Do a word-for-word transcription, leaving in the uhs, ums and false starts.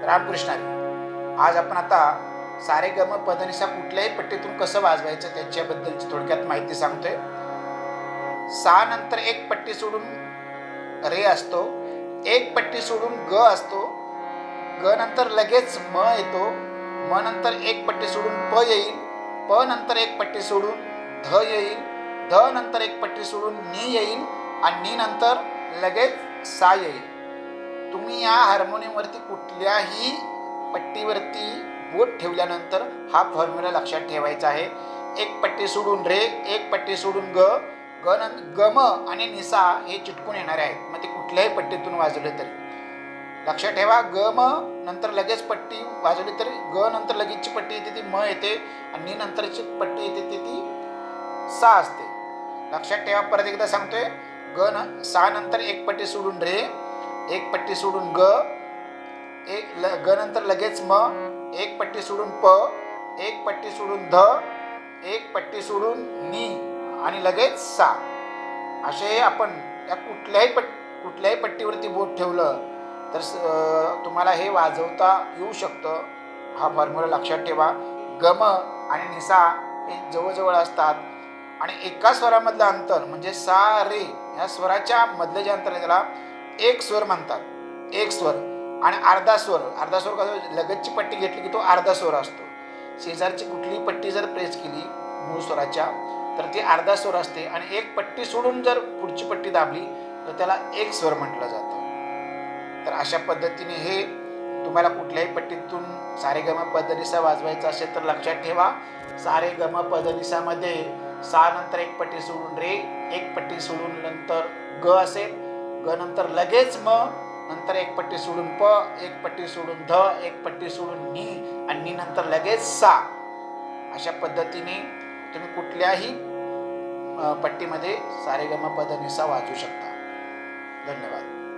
रामकृष्ण हरी. आज आपण आता सारे गम पदनिसा कुठल्याही पट्टीतून कसं वाजवायचं त्याच्याबद्दलची थोडक्यात माहिती सांगतोय. सा नंतर एक पट्टी सोडून रे असतो, एक पट्टी सोडून ग असतो, ग नंतर लगेच म येतो, म नंतर एक पट्टी सोडून प येईल, प नंतर एक पट्टी सोडून ध येईल, ध नंतर एक पट्टी सोडून नी येईल आणि नी नंतर लगेच सा येईल. तुम्ही या हार्मोनियमवरती कुठल्याही पट्टीवरती बोट ठेवल्यानंतर हा फॉर्म्युला लक्षात ठेवायचा आहे. एक पट्टी सोडून रे, एक पट्टी सोडून ग, ग गम आणि निसा हे चिटकून येणारे आहेत. मग ते कुठल्याही पट्टीतून वाजवले तरी लक्षात ठेवा. ग म नंतर लगेच पट्टी वाजवली तरी ग नंतर लगेचची पट्टी येते ती म येते आणि नी नंतरची पट्टी येते ती ती सा असते. लक्षात ठेवा. परत एकदा सांगतोय. ग न सा नंतर एक पट्टी सोडून रे, एक पट्टी सोडून ग, एक ल ग नंतर लगेच म, एक पट्टी सोडून प, एक पट्टी सोडून ध, एक पट्टी सोडून नी आणि लगेच सा. असे आपण या कुठल्याही पट कुठल्याही पट्टीवरती बोट ठेवलं तर तुम्हाला हे वाजवता येऊ शकतं. हा फॉर्म्युला लक्षात ठेवा. गम आणि निसा हे जवळजवळ असतात आणि एका स्वरामधलं अंतर म्हणजे सा रे या स्वराच्या मधलं जे अंतर आहे त्याला एक स्वर म्हणतात. एक स्वर आणि अर्धा स्वर. अर्धा स्वर कसं लगतची पट्टी घेतली की तो अर्धा स्वर असतो. शेजारची कुठलीही पट्टी जर प्रेस केली मूळ स्वराच्या तर ती अर्धा स्वर असते आणि एक पट्टी सोडून जर पुढची पट्टी दाबली तर त्याला एक स्वर म्हटलं जातं. तर अशा पद्धतीने हे तुम्हाला कुठल्याही पट्टीतून सारे गम पदनिसा वाजवायचं असेल तर लक्षात ठेवा. सारे गम पदनिसामध्ये सा नंतर एक पट्टी सोडून रे, एक पट्टी सोडून नंतर ग असेल, ग नंतर लगेच म, नंतर एक पट्टी सोडून प, एक पट्टी सोडून ध, एक पट्टी सोडून नी आणि नी नंतर लगेच सा. अशा पद्धतीने तुम्ही कुठल्याही पट्टीमध्ये सारे गम पदनिसा वाजवू शकता. धन्यवाद.